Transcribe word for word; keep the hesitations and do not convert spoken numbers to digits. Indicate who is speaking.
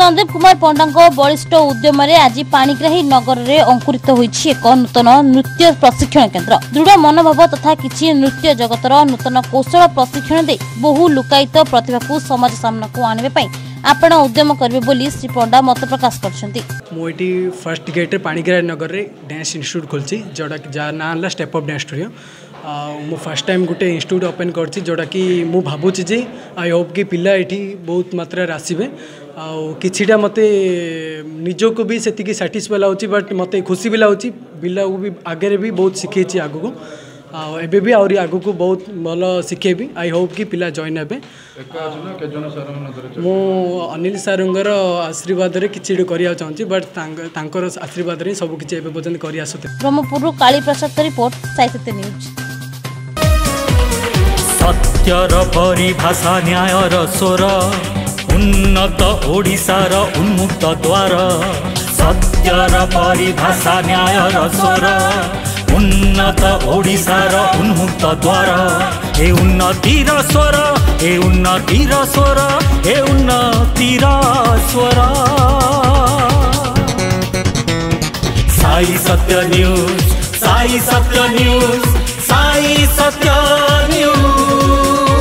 Speaker 1: संदीप कुमार पंडा बलिष्ठ उद्यम आज पाणिग्राही नगर में अंकुरित होइछि एक नूतन नृत्य प्रशिक्षण केन्द्र। दृढ़ मनोभाव तथा किछि नृत्य जगतर नूतन कौशल प्रशिक्षण दे बहु लुकायित प्रतिभा को समाज सामना को आने पे आपण उद्यम करेंगे बोली श्री पंडा मत प्रकाश करछंती।
Speaker 2: मुझे फर्स्ट गेट पाणिग्राही नगर रे डांस इंस्टीट्यूट खोलछि जोड़ा जार ना हला स्टेप अप डांस स्टूडियो। मु फर्स्ट टाइम गोटे इंस्टीट्यूट ओपन करछि जोड़ा कि मु भाबुछि जे आई होप कि पिला एठी बहुत मात्रा रे आसीबे आ किछिटा मते निजो को भी सेतिकी सैटिस्फाई लाउछि बट मते खुशी भी लाउछि पिला को भी आगे रे भी बहुत सिखेछि आगु को एबे भी आउरी आगु को बहुत भलो सिखेबी। आई होप कि पिला जॉइन हेबे। मु अनिल सारंगर आशीर्वाद रे किछि करिया चाहूछि बट तांकर आशीर्वाद रे सब किछि एबे पर्यंत करि आसते।
Speaker 1: ब्रह्मपुर काली प्रसाद रिपोर्ट साइसते न्यूज।
Speaker 3: सत्यर परिभाषा न्यायर स्वर उन्नत ओडिशार उन्मुक्त द्वार। सत्यर परिभाषा न्यायर स्वर उन्नत ओडिशार उन्मुक्त द्वार। ए उन्नतिर स्वर ए उन्नतिर स्वर ए उन्नतिर स्वर। साई सत्य न्यूज साई सत्य न्यूज साई सत्य न्यूज।